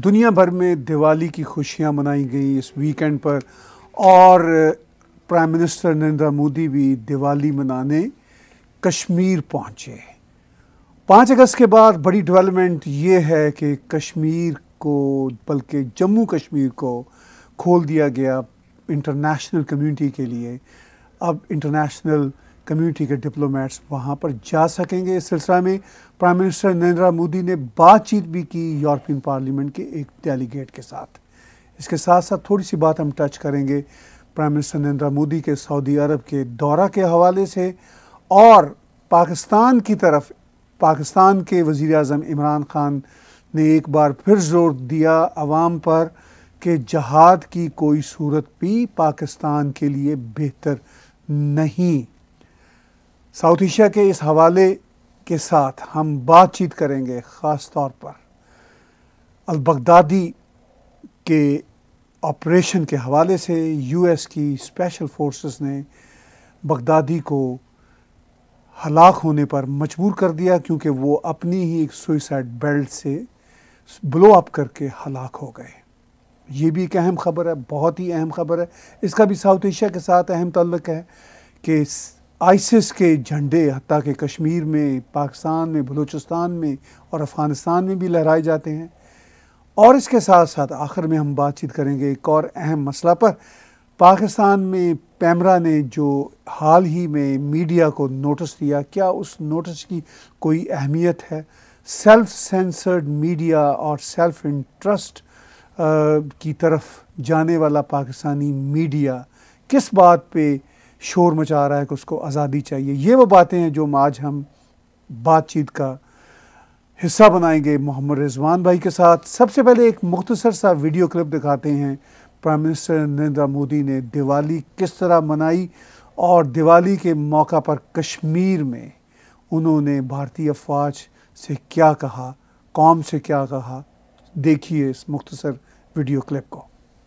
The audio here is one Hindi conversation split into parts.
दुनिया भर में दिवाली की खुशियां मनाई गई इस वीकेंड पर और प्राइम मिनिस्टर नरेंद्र मोदी भी दिवाली मनाने कश्मीर पहुंचे। 5 अगस्त के बाद बड़ी डेवलपमेंट ये है कि कश्मीर को बल्कि जम्मू कश्मीर को खोल दिया गया इंटरनेशनल कम्युनिटी के लिए। अब इंटरनेशनल कम्युनिटी के डिप्लोमेट्स वहाँ पर जा सकेंगे। इस सिलसिले में प्राइम मिनिस्टर नरेंद्र मोदी ने बातचीत भी की यूरोपियन पार्लियामेंट के एक डेलीगेट के साथ। इसके साथ साथ थोड़ी सी बात हम टच करेंगे प्राइम मिनिस्टर नरेंद्र मोदी के सऊदी अरब के दौरा के हवाले से और पाकिस्तान की तरफ पाकिस्तान के वज़ीर आज़म इमरान खान ने एक बार फिर जोर दिया अवाम पर कि जिहाद की कोई सूरत भी पाकिस्तान के लिए बेहतर नहीं। साउथ एशिया के इस हवाले के साथ हम बातचीत करेंगे ख़ास तौर पर बगदादी के ऑपरेशन के हवाले से। यूएस की स्पेशल फोर्सेस ने बगदादी को हलाक होने पर मजबूर कर दिया क्योंकि वो अपनी ही एक सुइसाइड बेल्ट से ब्लो अप करके हलाक हो गए। ये भी एक अहम खबर है, बहुत ही अहम खबर है। इसका भी साउथ एशिया के साथ अहम ताल्लुक़ है कि आईसिस के झंडे हत्ता के कश्मीर में, पाकिस्तान में, बलूचिस्तान में और अफ़गानिस्तान में भी लहराए जाते हैं। और इसके साथ साथ आखिर में हम बातचीत करेंगे एक और अहम मसला पर। पाकिस्तान में पैमरा ने जो हाल ही में मीडिया को नोटिस दिया, क्या उस नोटिस की कोई अहमियत है? सेल्फ सेंसर्ड मीडिया और सेल्फ इंटरेस्ट की तरफ जाने वाला पाकिस्तानी मीडिया किस बात पे शोर मचा रहा है कि उसको आज़ादी चाहिए? ये वो बातें हैं जो आज हम बातचीत का हिस्सा बनाएंगे मोहम्मद रिजवान भाई के साथ। सबसे पहले एक मुख्तसर सा वीडियो क्लिप दिखाते हैं। प्राइम मिनिस्टर नरेंद्र मोदी ने दिवाली किस तरह मनाई और दिवाली के मौका पर कश्मीर में उन्होंने भारतीय अफवाज से क्या कहा, कौम से क्या कहा। देखिए इस मुख्तसर वीडियो क्लिप को।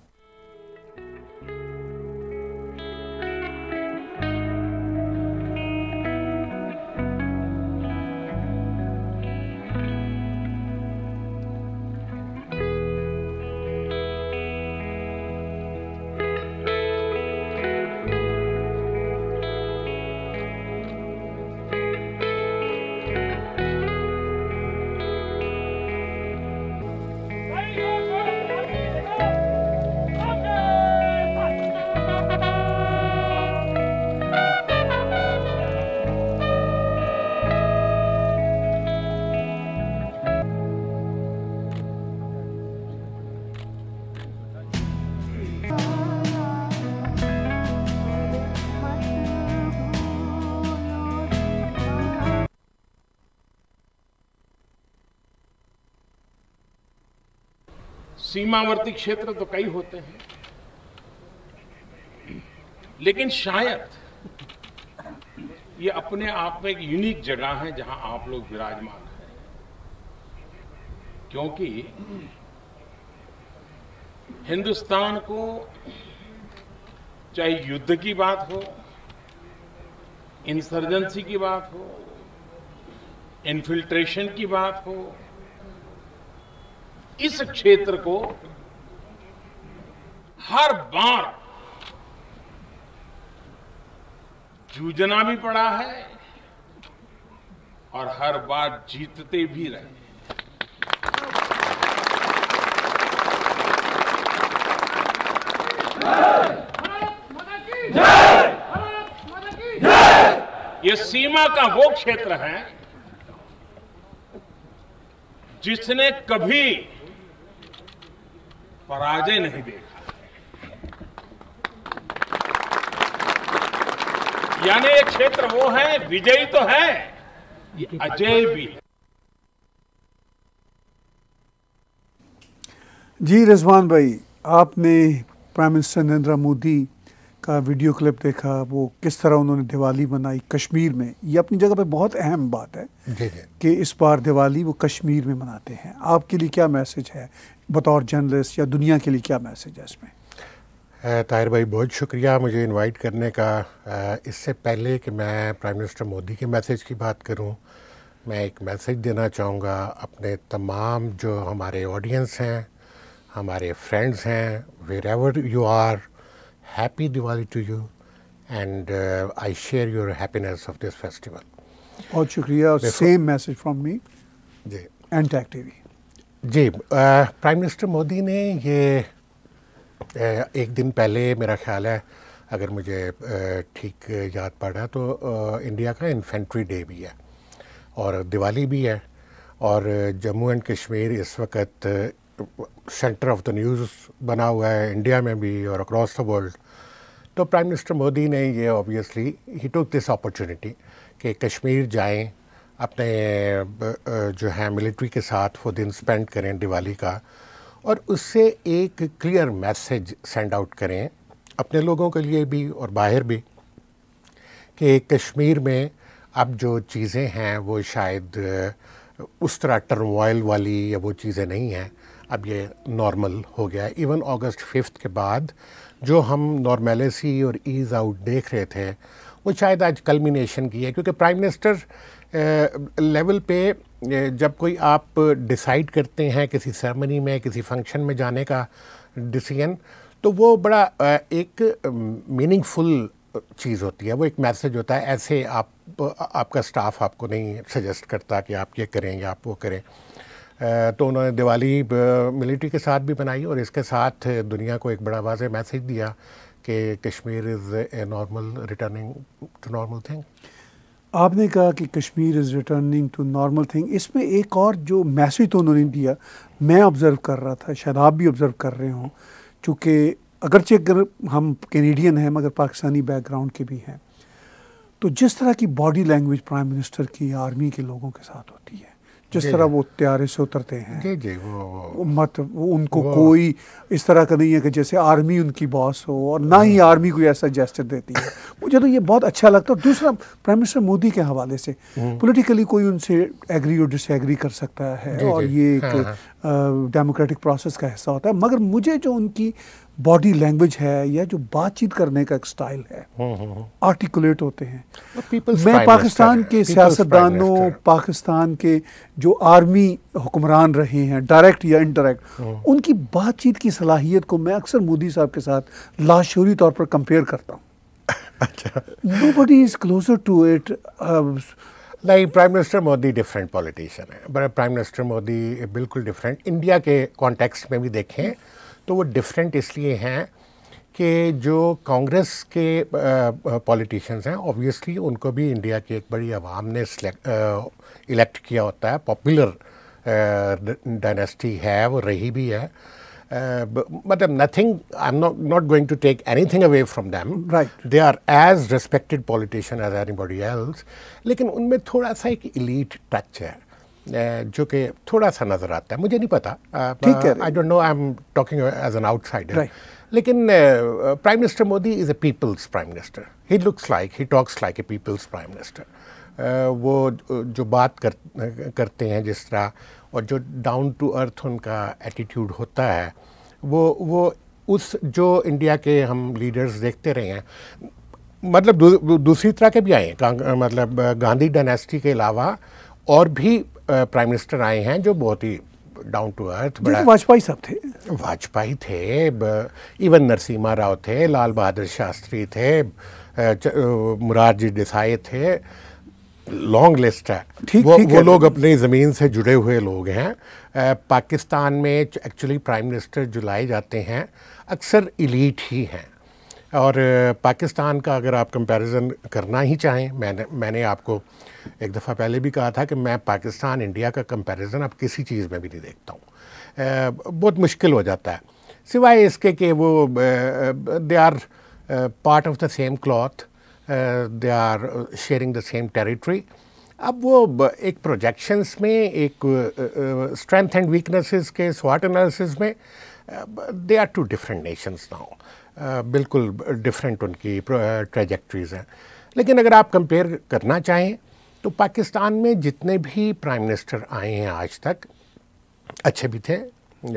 सीमावर्ती क्षेत्र तो कई होते हैं, लेकिन शायद ये अपने आप में एक यूनिक जगह है जहां आप लोग विराजमान हैं, क्योंकि हिंदुस्तान को चाहे युद्ध की बात हो, इंसर्जेंसी की बात हो, इन्फिल्ट्रेशन की बात हो, इस क्षेत्र को हर बार जूझना भी पड़ा है और हर बार जीतते भी रहे। ये सीमा का वो क्षेत्र है जिसने कभी पराजय नहीं देखा, यानी ये क्षेत्र वो है, विजयी तो है, ये अजय भी है। जी रिजवान भाई, आपने प्राइम मिनिस्टर नरेंद्र मोदी का वीडियो क्लिप देखा, वो किस तरह उन्होंने दिवाली मनाई कश्मीर में। ये अपनी जगह पे बहुत अहम बात है कि इस बार दिवाली वो कश्मीर में मनाते हैं। आपके लिए क्या मैसेज है बतौर जर्नलिस्ट, या दुनिया के लिए क्या मैसेज है इसमें? ताहिर भाई, बहुत शुक्रिया मुझे इनवाइट करने का। इससे पहले कि मैं प्राइम मिनिस्टर मोदी के मैसेज की बात करूं, मैं एक मैसेज देना चाहूँगा अपने तमाम जो हमारे ऑडियंस हैं हमारे फ्रेंड्स हैं, wherever you are, happy Diwali to you and I share your happiness of this festival. बहुत शुक्रिया। सेम मैसेज फ्रॉम मी जी एंड टैग टीवी। जी, प्राइम मिनिस्टर मोदी ने ये एक दिन पहले, मेरा ख्याल है अगर मुझे ठीक याद पड़ा तो इंडिया का इन्फेंट्री डे भी है और दिवाली भी है, और जम्मू एंड कश्मीर इस वक्त सेंटर ऑफ द न्यूज़ बना हुआ है इंडिया में भी और अक्रॉस द वर्ल्ड। तो प्राइम मिनिस्टर मोदी ने ये ऑब्वियसली ही टुक दिस अपॉर्चुनिटी कि कश्मीर जाएं, अपने जो है मिलिट्री के साथ वो दिन स्पेंड करें दिवाली का, और उससे एक क्लियर मैसेज सेंड आउट करें अपने लोगों के लिए भी और बाहर भी कि कश्मीर में अब जो चीज़ें हैं वो शायद उस तरह टर्मोइल वाली या वो चीज़ें नहीं हैं, अब ये नॉर्मल हो गया। इवन अगस्त 5 के बाद जो हम नॉर्मलिसी और ईज़ आउट देख रहे थे वो शायद आज कल्मिनेशन की है, क्योंकि प्राइम मिनिस्टर लेवल पे जब कोई आप डिसाइड करते हैं किसी सेरेमनी में, किसी फंक्शन में जाने का डिसीजन, तो वो बड़ा एक मीनिंगफुल चीज़ होती है, वो एक मैसेज होता है। ऐसे आपका स्टाफ आपको नहीं सजेस्ट करता कि आप ये करें या आप वो करें। तो उन्होंने दिवाली मिलिट्री के साथ भी बनाई और इसके साथ दुनिया को एक बड़ा वाज़ेह मैसेज दिया कि Kashmir is a normal, returning to normal thing. आपने कहा कि Kashmir is returning to normal thing, इसमें एक और जो मैसेज तो उन्होंने दिया, मैं ऑब्ज़र्व कर रहा था, शायद आप भी ऑब्ज़र्व कर रहे हों, चूँकि अगरचे अगर हम कैनेडियन हैं मगर पाकिस्तानी बैकग्राउंड के भी हैं, तो जिस तरह की बॉडी लैंग्वेज प्राइम मिनिस्टर की आर्मी के लोगों के साथ होती है, जिस तरह वो त्यारे से उतरते हैं, वो उनको कोई इस तरह का नहीं है कि जैसे आर्मी उनकी बॉस हो, और ना ही आर्मी कोई ऐसा जेस्चर देती है। मुझे तो ये बहुत अच्छा लगता है। दूसरा, प्राइम मिनिस्टर मोदी के हवाले से पॉलिटिकली कोई उनसे एग्री और डिसएग्री कर सकता है और ये एक डेमोक्रेटिक प्रोसेस का हिस्सा होता है, मगर मुझे जो उनकी बॉडी लैंग्वेज है या जो बातचीत करने का एक स्टाइल है, आर्टिकुलेट होते हैं। मैं पाकिस्तान के सियासतदानों, पाकिस्तान के जो आर्मी हुक्मरान रहे हैं डायरेक्ट या इनडायरेक्ट, उनकी बातचीत की सलाहियत को मैं अक्सर मोदी साहब के साथ लाशूरी तौर पर कंपेयर करता हूँ। अच्छा, nobody is closer to it. नहीं, prime minister Modi different politician है, बट प्राइम मिनिस्टर मोदी बिल्कुल डिफरेंट। इंडिया के कॉन्टेक्स्ट में भी देखें तो वो डिफरेंट इसलिए हैं कि जो कांग्रेस के पॉलिटिशियंस हैं, ऑब्वियसली उनको भी इंडिया की एक बड़ी आवाम ने इलेक्ट किया होता है, पॉपुलर डायनेस्टी है, वो रही भी है। मतलब nothing, I am not going to take anything away from them, right, they are as respected politician as anybody else, लेकिन उनमें थोड़ा सा एक इलीट टच है जो कि थोड़ा सा नज़र आता है। मुझे नहीं पता, I don't know, I am talking as an outsider, लेकिन prime minister Modi is a people's prime minister. He looks like, he talks like a people's prime minister. वो जो बात करते हैं जिस तरह, और जो डाउन टू अर्थ उनका एटीट्यूड होता है, वो उस जो इंडिया के हम लीडर्स देखते रहे हैं, मतलब दूसरी तरह के भी आए हैं, मतलब गांधी डायनेस्टी के अलावा और भी प्राइम मिनिस्टर आए हैं जो बहुत ही डाउन टू अर्थ। बड़ा वाजपेयी साहब थे, वाजपेयी थे, इवन नरसिम्हा राव थे, लाल बहादुर शास्त्री थे, मुरारजी देसाई थे, लॉन्ग लिस्ट है। वो लोग अपनी ज़मीन से जुड़े हुए लोग हैं। पाकिस्तान में एक्चुअली प्राइम मिनिस्टर जो लाए जाते हैं अक्सर इलीट ही हैं, और पाकिस्तान का अगर आप कंपैरिजन करना ही चाहें, मैंने आपको एक दफ़ा पहले भी कहा था कि मैं पाकिस्तान इंडिया का कंपैरिजन अब किसी चीज़ में भी नहीं देखता हूँ। बहुत मुश्किल हो जाता है, सिवाय इसके कि वो they are part of the same cloth, they are sharing the same territory. अब वो एक प्रोजेक्शंस में, एक स्ट्रेंथ एंड वीकनेसेस के स्वॉट एनालिसिस में, they are two different nations now, बिल्कुल डिफरेंट उनकी ट्रेजेक्ट्रीज़ हैं। लेकिन अगर आप कंपेयर करना चाहें तो पाकिस्तान में जितने भी प्राइम मिनिस्टर आए हैं आज तक, अच्छे भी थे,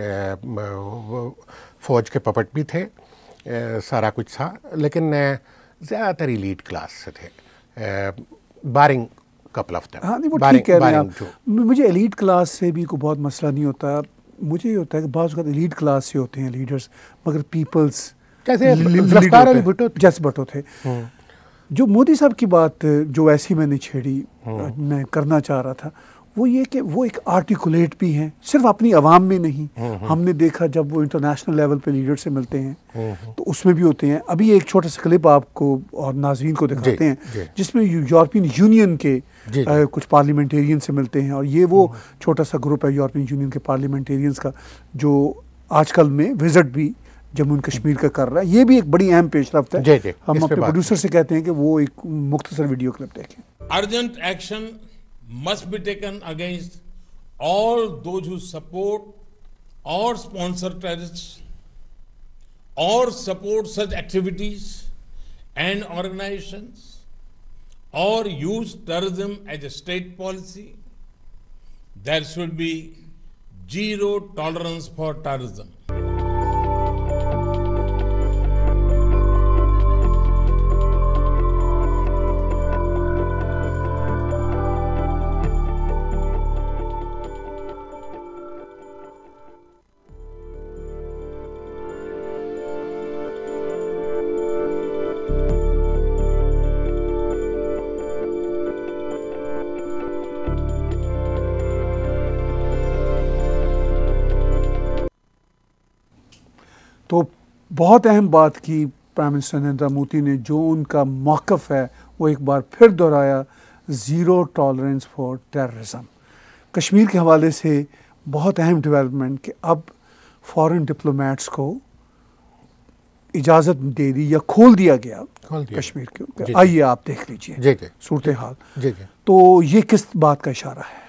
फ़ौज के पपट भी थे, सारा कुछ था, लेकिन ज़्यादातर इलीट क्लास से थे, बारिंग कपल ऑफ देम। हाँ, नहीं, वो ठीक कह रहे हैं आप। मुझे एलीट क्लास से भी कोई बहुत मसला नहीं होता। मुझे ये होता है कि बाज़ वक़्त एलीट क्लास से होते हैं लीडर्स, मगर पीपल्स जैसे भुट्टो थे। जो मोदी साहब की बात जो ऐसी मैंने छेड़ी, मैं करना चाह रहा था, वो ये कि वो एक आर्टिकुलेट भी हैं, सिर्फ अपनी आवाम में नहीं। हमने देखा जब वो इंटरनेशनल लेवल पे लीडर से मिलते हैं तो उसमें भी होते हैं। अभी एक छोटा सा क्लिप आपको और नाज़रीन को दिखाते हैं जिसमें यूरोपियन यूनियन के कुछ पार्लियामेंटेरियन से मिलते हैं, और ये वो छोटा सा ग्रुप है यूरोपियन यूनियन के पार्लियामेंटेरियंस का जो आजकल में विजिट भी जम्मू एंड कश्मीर का कर रहा है। ये भी एक बड़ी अहम पेशरफ्त है। हम अपने प्रोड्यूसर से कहते हैं कि वो एक मुख्तसर वीडियो क्लिप देखें। Urgent action must be taken against all those who support or sponsor terrorists or support such activities and organizations or use terrorism as a state policy. There should be zero tolerance for terrorism. तो बहुत अहम बात की प्राइम मिनिस्टर नरेंद्र मोदी ने, जो उनका मौक़िफ़ है वो एक बार फिर दोहराया, zero tolerance for terrorism. Kashmir के हवाले से बहुत अहम डेवलपमेंट कि अब फॉरेन डिप्लोमेट्स को इजाज़त दे दी या खोल दिया गया कश्मीर के। आइए आप देख लीजिए सूरत हाल। तो ये किस बात का इशारा है?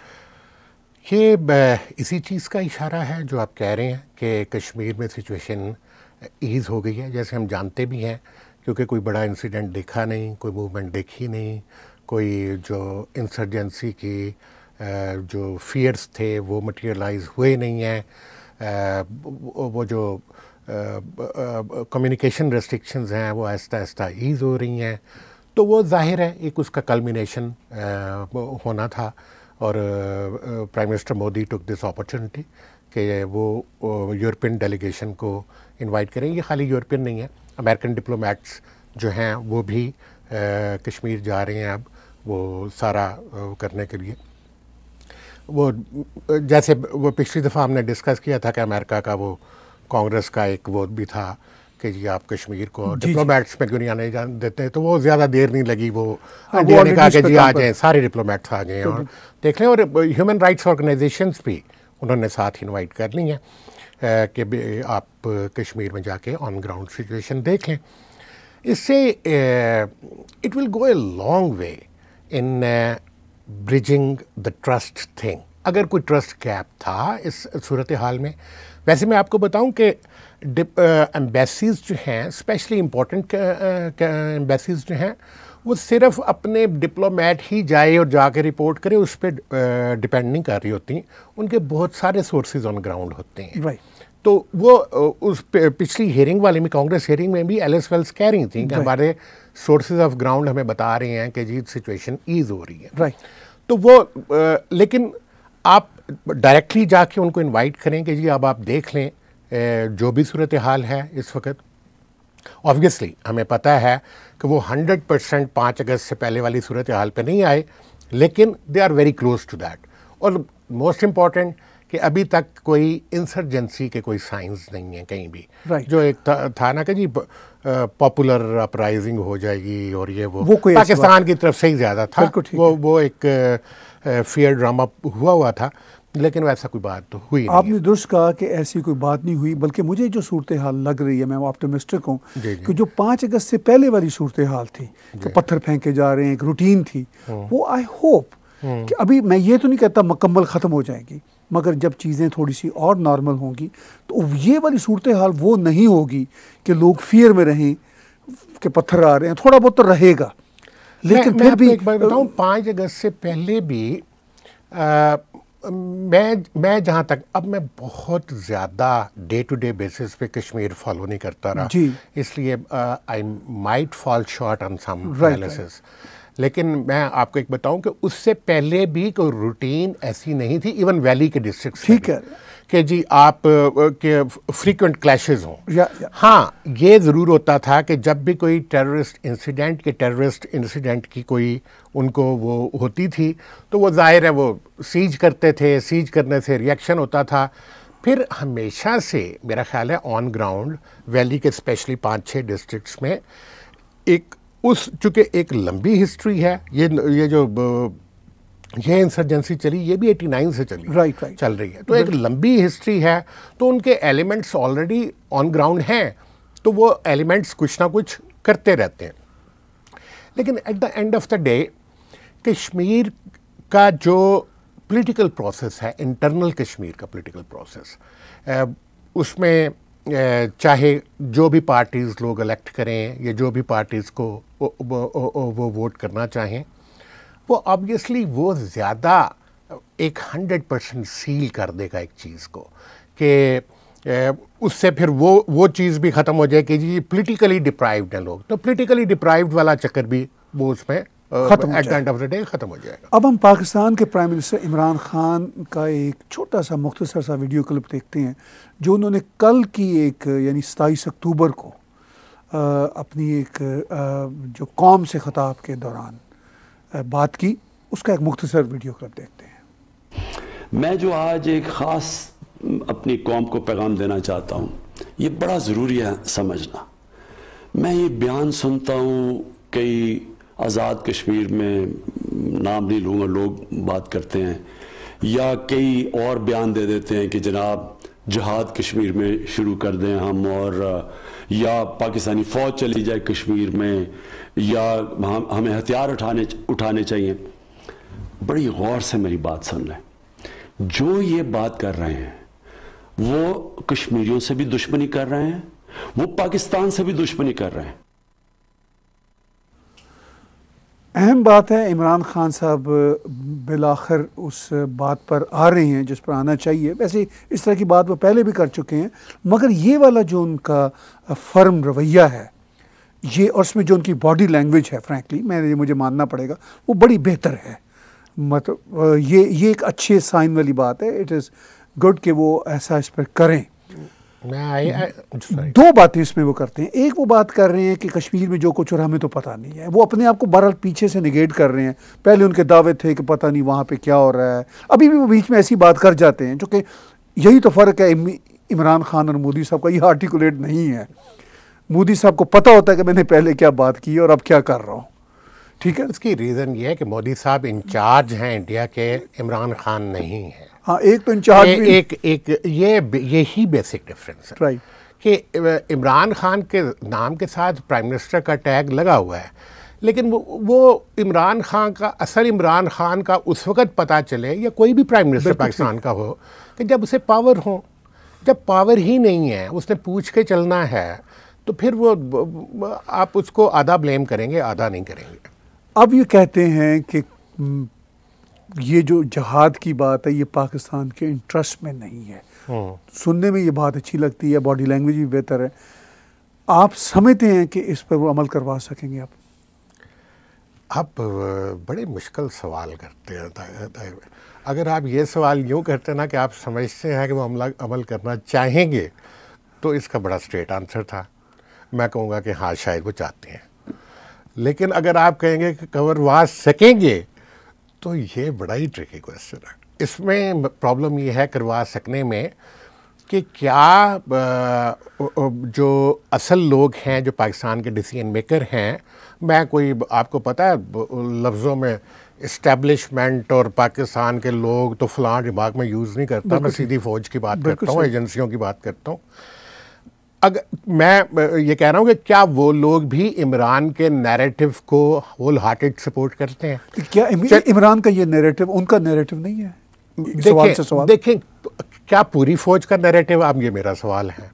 ये इसी चीज़ का इशारा है जो आप कह रहे हैं कि कश्मीर में सिचुएशन ईज़ हो गई है। जैसे हम जानते भी हैं, क्योंकि कोई बड़ा इंसिडेंट देखा नहीं, कोई मूवमेंट देखी नहीं, कोई जो इंसर्जेंसी की जो फियर्स थे वो मटेरियलाइज हुए नहीं हैं। वो जो कम्युनिकेशन रेस्ट्रिक्शंस हैं वो आहिस्ता आहिस्ता ईज़ हो रही हैं। तो वो जाहिर है एक उसका कल्मिनेशन होना था, और prime minister Modi took this opportunity कि वो यूरोपियन डेलीगेशन को इनवाइट करें। ये खाली यूरोपियन नहीं है, अमेरिकन डिप्लोमेट्स जो हैं वो भी कश्मीर जा रहे हैं अब वो सारा करने के लिए। वो जैसे वो पिछली दफ़ा हमने डिस्कस किया था कि अमेरिका का वो कांग्रेस का एक वोट भी था कि जी आप कश्मीर को डिप्लोमेट्स में क्यों नहीं आने देते, तो वो ज़्यादा देर नहीं लगी, वो इंडिया ने कहा कि जी आ जाएँ, सारे डिप्लोमेट्स आ गए और देख लें। और ह्यूमन राइट्स ऑर्गेनाइजेशंस भी उन्होंने साथ इनवाइट कर ली हैं कि आप कश्मीर में जाके ऑन ग्राउंड सिचुएशन देख लें। इससे it will go a long way in bridging the trust thing. अगर कोई ट्रस्ट गैप था इस सूरत हाल में, वैसे मैं आपको बताऊं कि एम्बेसीज़ जो हैं, स्पेशली इम्पोर्टेंट एम्बेसीज़ जो हैं, वो सिर्फ अपने डिप्लोमेट ही जाए और जाके रिपोर्ट करे उस पर डिपेंड नहीं कर रही होती। उनके बहुत सारे सोर्सेज ऑन ग्राउंड होते हैं। तो वो उस पिछली हेयरिंग वाले में, कांग्रेस हेयरिंग में भी एलिस वेल्स कह रही थी कि हमारे सोर्सेज ऑफ ग्राउंड हमें बता रहे हैं कि जी सिचुएशन ईज़ हो रही है। तो वो लेकिन आप डायरेक्टली जाके उनको इनवाइट करें कि जी अब आप देख लें जो भी सूरत हाल है इस वक्त। ऑब्वियसली हमें पता है कि वो 100% 5 अगस्त से पहले वाली सूरत हाल पे नहीं आए, लेकिन they are very close to that. और मोस्ट इम्पॉर्टेंट कि अभी तक कोई इंसर्जेंसी के कोई साइंस नहीं है कहीं भी। जो एक था ना कि जी पॉपुलर अपराइजिंग हो जाएगी और ये वो पाकिस्तान की तरफ से ही ज़्यादा था, वो एक फियर ड्रामा हुआ था, लेकिन वैसा कोई बात तो हुई नहीं। आपने दुरुस्त कहा कि ऐसी कोई बात नहीं हुई, बल्कि मुझे जो सूरत हाल लग रही है, मैं ऑप्टिमिस्टिक हूँ कि जो 5 अगस्त से पहले वाली सूरत हाल थी कि पत्थर फेंके जा रहे हैं, एक रूटीन थी, वो आई होप कि अभी मैं ये तो नहीं कहता मुकम्मल ख़त्म हो जाएगी, मगर जब चीज़ें थोड़ी सी और नॉर्मल होंगी तो ये वाली सूरत हाल वो नहीं होगी कि लोग फियर में रहें कि पत्थर आ रहे हैं। थोड़ा बहुत तो रहेगा, लेकिन फिर भी एक बात बताऊँ, 5 अगस्त से पहले भी मैं जहाँ तक, अब मैं बहुत ज़्यादा डे टू डे बेसिस पे कश्मीर फॉलो नहीं करता रहा, इसलिए I might fall short on some analysis. लेकिन मैं आपको एक बताऊं कि उससे पहले भी कोई रूटीन ऐसी नहीं थी, इवन वैली के डिस्ट्रिक्ट, ठीक है, कि जी आप के फ्रीक्वेंट क्लैशेस हों। हाँ, ये ज़रूर होता था कि जब भी कोई टेररिस्ट इंसिडेंट की कोई उनको वो होती थी तो वो ज़ाहिर है वो सीज करते थे, सीज करने से रिएक्शन होता था। फिर हमेशा से मेरा ख्याल है ऑन ग्राउंड वैली के स्पेशली 5-6 डिस्ट्रिक्ट्स में एक चूँकि एक लंबी हिस्ट्री है, ये जो ये इंसर्जेंसी चली ये भी 89 से चली चल रही है, तो एक लंबी हिस्ट्री है, तो उनके एलिमेंट्स ऑलरेडी ऑन ग्राउंड हैं, तो वो एलिमेंट्स कुछ ना कुछ करते रहते हैं। लेकिन at the end of the day Kashmir का जो पॉलिटिकल प्रोसेस है, इंटरनल कश्मीर का पॉलिटिकल प्रोसेस, उसमें चाहे जो भी पार्टीज़ लोग इलेक्ट करें या जो भी पार्टीज़ को वो वोट करना चाहें, वो ऑब्वियसली वो ज़्यादा एक 100% सील कर देगा एक चीज़ को कि उससे फिर वो चीज़ भी ख़त्म हो जाए कि जी पॉलिटिकली डिप्राइव्ड हैं लोग, तो पॉलिटिकली डिप्राइव्ड वाला चक्कर भी वो उसमें at the end of the day ख़त्म हो जाएगा। अब हम पाकिस्तान के प्राइम मिनिस्टर इमरान खान का एक छोटा सा मुख्तसर सा वीडियो क्लिप देखते हैं जो उन्होंने कल की एक यानी 27 अक्टूबर को अपनी एक जो कौम से ख़िताब के दौरान बात की, उसका एक मुख्तसर वीडियो क्लिप देखते हैं। मैं जो आज एक ख़ास अपनी कौम को पैगाम देना चाहता हूँ, ये बड़ा ज़रूरी है समझना। मैं ये बयान सुनता हूँ कई आज़ाद कश्मीर में, नाम नहीं लूँगा, लोग बात करते हैं, या कई और बयान दे देते हैं कि जनाब जिहाद कश्मीर में शुरू कर दें हम, और या पाकिस्तानी फ़ौज चली जाए कश्मीर में, या हमें हथियार उठाने चाहिए। बड़ी गौर से मेरी बात सुन लें। जो ये बात कर रहे हैं वो कश्मीरियों से भी दुश्मनी कर रहे हैं, वो पाकिस्तान से भी दुश्मनी कर रहे हैं। अहम बात है, इमरान खान साहब बिलाखिर उस बात पर आ रहे हैं जिस पर आना चाहिए। वैसे इस तरह की बात वो पहले भी कर चुके हैं, मगर ये वाला जो उनका फर्म रवैया है ये, और उसमें जो उनकी बॉडी लैंग्वेज है, फ्रैंकली मुझे मानना पड़ेगा वो बड़ी बेहतर है। मतलब ये एक अच्छे साइन वाली बात है। इट इज़ गुड कि वो ऐसा इस पर करें। दो बातें इसमें वो करते हैं। एक, वो बात कर रहे हैं कि कश्मीर में जो कुछ हो रहा हमें तो पता नहीं है, वो अपने आप को बहरहाल पीछे से निगेट कर रहे हैं। पहले उनके दावे थे कि पता नहीं वहाँ पे क्या हो रहा है, अभी भी वो बीच में ऐसी बात कर जाते हैं, जो कि यही तो फ़र्क है इमरान खान और मोदी साहब का, ये आर्टिकुलेट नहीं है। मोदी साहब को पता होता है कि मैंने पहले क्या बात की और अब क्या कर रहा हूँ। ठीक है, इसकी रीज़न ये है कि मोदी साहब इंचार्ज हैं इंडिया के, इमरान खान नहीं है। हाँ, एक तो इंचार्ज यही बेसिक डिफरेंस है, राइट, कि इमरान खान के नाम के साथ प्राइम मिनिस्टर का टैग लगा हुआ है, लेकिन वो इमरान खान का, असल इमरान खान का उस वक़्त पता चले, या कोई भी प्राइम मिनिस्टर पाकिस्तान का हो, कि जब उसे पावर हो। जब पावर ही नहीं है, उसने पूछ के चलना है, तो फिर वो आप उसको आधा ब्लेम करेंगे, आधा नहीं करेंगे। अब ये कहते हैं कि ये जो जिहाद की बात है ये पाकिस्तान के इंटरेस्ट में नहीं है। सुनने में ये बात अच्छी लगती है, बॉडी लैंग्वेज भी बेहतर है। आप समझते हैं कि इस पर वो अमल करवा सकेंगे? आप बड़े मुश्किल सवाल करते हैं। अगर आप ये सवाल यूँ करते ना कि आप समझते हैं कि वो अमल करना चाहेंगे, तो इसका बड़ा स्ट्रेट आंसर था। मैं कहूँगा कि हाँ, शायद वो चाहते हैं। लेकिन अगर आप कहेंगे कि करवा सकेंगे, तो ये बड़ा ही ट्रिकी क्वेश्चन है। इसमें प्रॉब्लम ये है करवा सकने में कि क्या जो असल लोग हैं, जो पाकिस्तान के डिसीजन मेकर हैं, मैं कोई, आपको पता है लफ्ज़ों में इस्टेब्लिशमेंट और पाकिस्तान के लोग तो फ़लाँ दिमाग में यूज़ नहीं करता, मैं सीधी फ़ौज की बात करता हूँ, एजेंसियों की बात करता हूँ। अगर मैं ये कह रहा हूँ कि क्या वो लोग भी इमरान के नैरेटिव को होल हार्टेड सपोर्ट करते हैं? क्या इमरान का ये नैरेटिव उनका नैरेटिव नहीं है? देखें क्या पूरी फौज का नैरेटिव? अब ये मेरा सवाल है।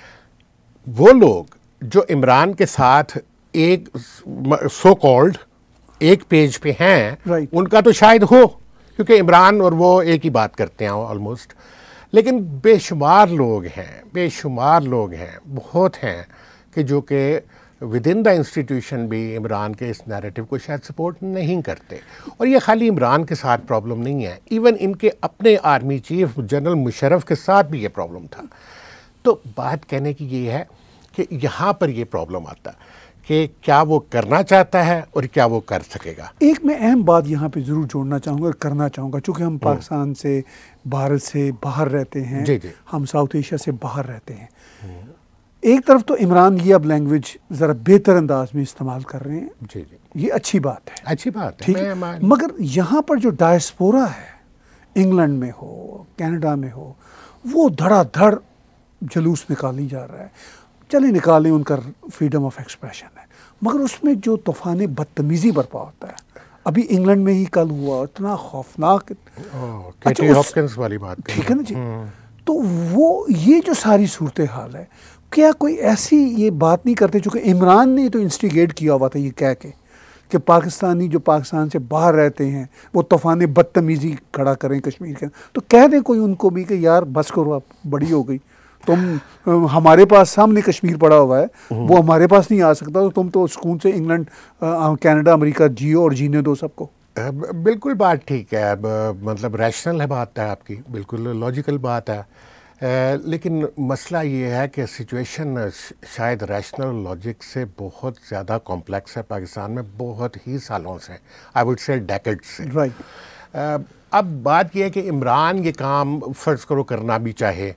वो लोग जो इमरान के साथ एक सो कॉल्ड एक पेज पे हैं, उनका तो शायद हो, क्योंकि इमरान और वो एक ही बात करते हैं ऑलमोस्ट। लेकिन बेशुमार लोग हैं, बहुत हैं कि जो कि विद इन द इंस्टीट्यूशन भी इमरान के इस नैरेटिव को शायद सपोर्ट नहीं करते। और ये खाली इमरान के साथ प्रॉब्लम नहीं है, इवन इनके अपने आर्मी चीफ जनरल मुशर्रफ के साथ भी ये प्रॉब्लम था। तो बात कहने की ये है कि यहाँ पर ये प्रॉब्लम आता है कि क्या वो करना चाहता है और क्या वो कर सकेगा। एक मैं अहम बात यहाँ पे ज़रूर जोड़ना चाहूँगा और करना चाहूँगा, चूँकि हम पाकिस्तान से, भारत से बाहर रहते हैं, जी जी, हम साउथ एशिया से बाहर रहते हैं। एक तरफ तो इमरान ये अब लैंग्वेज ज़रा बेहतर अंदाज में इस्तेमाल कर रहे हैं, जी जी, ये अच्छी बात है, अच्छी बात है, ठीक है। मगर यहाँ पर जो डायस्पोरा है, इंग्लैंड में हो, कनाडा में हो, वो धड़ाधड़ जुलूस निकाली जा रहा है। चले निकालें, उनका फ्रीडम ऑफ एक्सप्रेशन है, मगर उसमें जो तूफान बदतमीज़ी बरपा होता है, अभी इंग्लैंड में ही कल हुआ, इतना खौफनाक, केटी हॉपकिंस वाली बात, ठीक है ना जी। तो वो ये जो सारी सूरत हाल है, क्या कोई ऐसी ये बात नहीं करते, चूँकि इमरान ने तो इंस्टिगेट किया हुआ था ये कह के कि पाकिस्तानी जो पाकिस्तान से बाहर रहते हैं वो तूफान बदतमीज़ी खड़ा करें कश्मीर के, तो कह दें कोई उनको भी कि यार बस करो, आप बड़ी हो गई, तुम हमारे पास सामने कश्मीर पड़ा हुआ है, वो हमारे पास नहीं आ सकता, तो तुम तो सुकून से इंग्लैंड, कनाडा, अमेरिका जियो और जीने दो सबको। बिल्कुल बात ठीक है, मतलब रैशनल है बात है आपकी, बिल्कुल लॉजिकल बात है। लेकिन मसला ये है कि सिचुएशन शायद रैशनल लॉजिक से बहुत ज़्यादा कॉम्प्लेक्स है पाकिस्तान में, बहुत ही सालों से, आई वुड से डेकेड्स से। राइट। अब बात यह है कि इमरान ये काम फ़र्ज़ करो करना भी चाहे,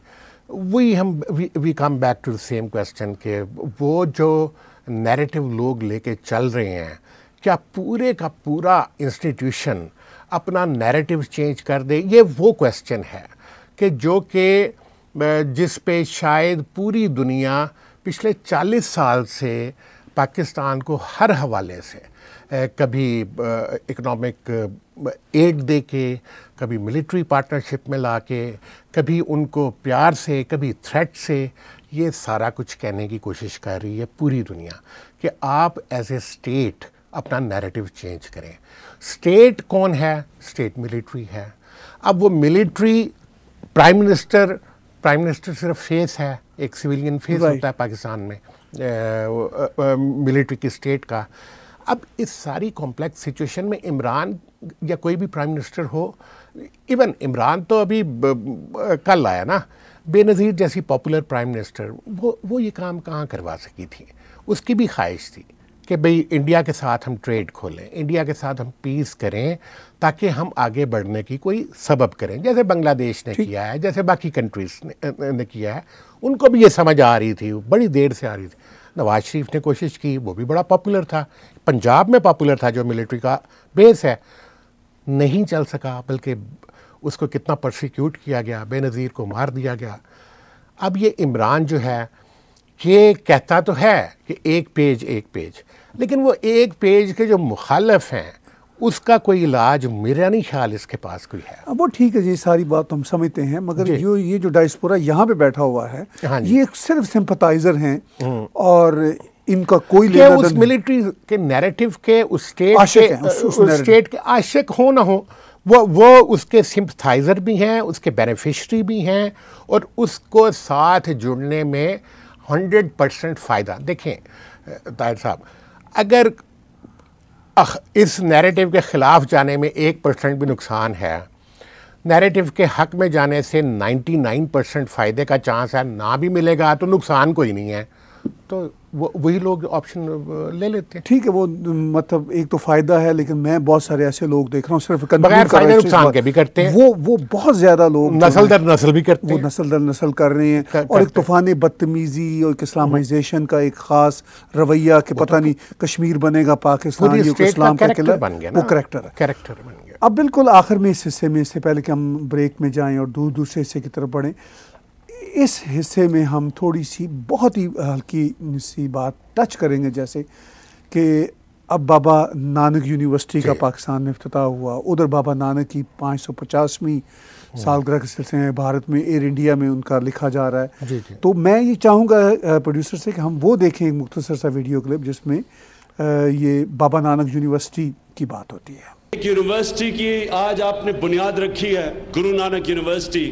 we come back to the same question कि वो जो नैरेटिव लोग लेके चल रहे हैं, क्या पूरे का पूरा इंस्टीट्यूशन अपना नैरेटिव चेंज कर दे? ये वो क्वेश्चन है कि जो कि जिस पे शायद पूरी दुनिया पिछले 40 साल से पाकिस्तान को हर हवाले से कभी इकोनॉमिक एड दे के, कभी मिलिट्री पार्टनरशिप में ला के, कभी उनको प्यार से, कभी थ्रेट से, ये सारा कुछ कहने की कोशिश कर रही है पूरी दुनिया कि आप एज ए स्टेट अपना नैरेटिव चेंज करें। स्टेट कौन है? स्टेट मिलिट्री है। अब वो मिलिट्री, प्राइम मिनिस्टर सिर्फ फेस है, एक सिविलियन फेस होता है पाकिस्तान में मिलिट्री की स्टेट का। अब इस सारी कॉम्प्लेक्स सिचुएशन में इमरान या कोई भी प्राइम मिनिस्टर हो, इवन इमरान तो अभी कल आया ना, बेनज़ीर जैसी पॉपुलर प्राइम मिनिस्टर, वो ये काम कहाँ करवा सकी थी? उसकी भी ख्वाहिश थी कि भाई इंडिया के साथ हम ट्रेड खोलें, इंडिया के साथ हम पीस करें, ताकि हम आगे बढ़ने की कोई सबब करें, जैसे बांग्लादेश ने किया है, जैसे बाकी कंट्रीज़ ने किया है। उनको भी ये समझ आ रही थी, बड़ी देर से आ रही थी। नवाज शरीफ ने कोशिश की, वो भी बड़ा पॉपुलर था, पंजाब में पॉपुलर था जो मिलिट्री का बेस है, नहीं चल सका, बल्कि उसको कितना परसिक्यूट किया गया, बेनज़ीर को मार दिया गया। अब ये इमरान जो है ये कहता तो है कि एक पेज, लेकिन वो एक पेज के जो मुखालिफ हैं उसका कोई इलाज मेरा नहीं ख्याल इसके पास कोई है। अब वो ठीक है जी, सारी बात हम समझते हैं, मगर ये जो डायस्पोरा यहाँ पे बैठा हुआ है, ये सिर्फ सिंपथाइजर हैं और इनका कोई लेना उस मिलिट्री के नैरेटिव के, उस स्टेट के आशिक हो ना हो, वो उसके सिंपथाइजर भी हैं, उसके बेनिफिशरी भी हैं, और उसको साथ जुड़ने में 100% फ़ायदा। देखें ताहिर साहब, अगर इस नैरेटिव के ख़िलाफ़ जाने में 1% भी नुकसान है, नैरेटिव के हक़ में जाने से 99% फ़ायदे का चांस है, ना भी मिलेगा तो नुकसान कोई नहीं है, तो वही लोग ऑप्शन ले लेते हैं। ठीक है, वो मतलब एक तो फ़ायदा है, लेकिन मैं बहुत सारे ऐसे लोग देख रहा हूँ सिर्फ बगैर फ़ायदे नुकसान के भी करते हैं। वो बहुत ज़्यादा लोग नस्ल दर नस्ल भी करते हैं, वो नस्ल दर नस्ल कर रहे हैं, और एक तूफ़ान बदतमीज़ी और इस्लामाइजेशन का एक ख़ास रवैया कि पता नहीं कश्मीर बनेगा पाकिस्तान, इस्लाम का किला बन गया, वो कैरेक्टर बन गया। अब बिल्कुल आखिर में इस हिस्से में, इससे पहले कि हम ब्रेक में जाएँ और दूसरे हिस्से की तरफ बढ़ें, इस हिस्से में हम थोड़ी सी बहुत ही हल्की सी बात टच करेंगे, जैसे कि अब बाबा नानक यूनिवर्सिटी का पाकिस्तान में इफ्तिताह हुआ, उधर बाबा नानक की 550वीं सालगिरह के सिलसिले में भारत में एयर इंडिया में उनका लिखा जा रहा है। तो मैं ये चाहूँगा प्रोड्यूसर से कि हम वो देखें एक मुख्तसर सा वीडियो क्लिप जिसमें ये बाबा नानक यूनिवर्सिटी की बात होती है। एक यूनिवर्सिटी की आज आपने बुनियाद रखी है, गुरु नानक यूनिवर्सिटी।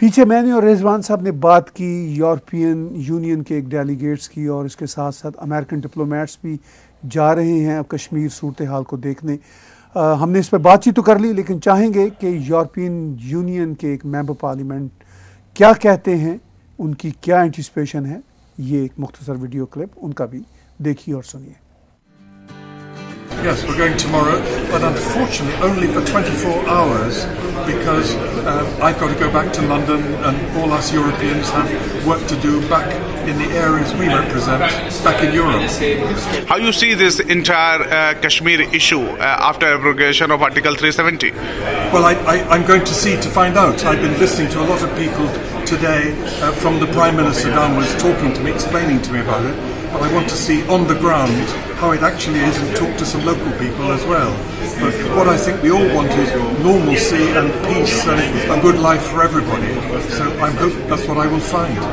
पीछे मैंने और रिजवान साहब ने बात की यूरोपियन यूनियन के एक डेलीगेट्स की, और इसके साथ साथ अमेरिकन डिप्लोमेट्स भी जा रहे हैं अब कश्मीर सूरत हाल को देखने। हमने इस पर बातचीत तो कर ली, लेकिन चाहेंगे कि यूरोपियन यूनियन के एक मेंबर पार्लियामेंट क्या कहते हैं, उनकी क्या एंटिसिपेशन है। ये एक मुख्तसर वीडियो क्लिप उनका भी देखिए और सुनिए। Yes, we're going tomorrow, but unfortunately only for 24 hours because I've got to go back to London and all us Europeans have work to do back in the areas we represent, back in Europe. How you see this entire Kashmir issue after abrogation of Article 370? Well, I'm going to see to find out. I've been listening to a lot of people today from the Prime Minister downwards talking to me, explaining to me about it. But I want to see on the ground how it actually is and talk to some local people as well. But what I think we all want is normalcy and peace and a good life for everybody. So I hope that's what I will find.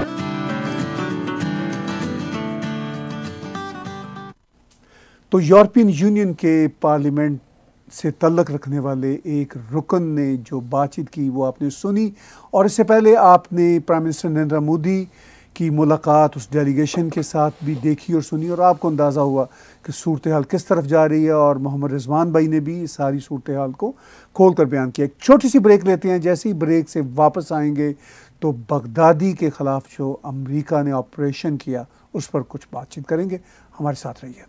तो यूरोपियन यूनियन के पार्लियामेंट से तल्लक रखने वाले एक रुकन ने जो बातचीत की वो आपने सुनी, और इससे पहले आपने प्राइम मिनिस्टर नरेंद्र मोदी की मुलाकात उस डेलीगेशन के साथ भी देखी और सुनी, और आपको अंदाज़ा हुआ कि सूरत हाल किस तरफ जा रही है। और मोहम्मद रिजवान भाई ने भी सारी सूरत हाल को खोल कर बयान किया। एक छोटी सी ब्रेक लेते हैं, जैसे ही ब्रेक से वापस आएंगे तो बगदादी के ख़िलाफ़ जो अमेरिका ने ऑपरेशन किया उस पर कुछ बातचीत करेंगे। हमारे साथ रहिए।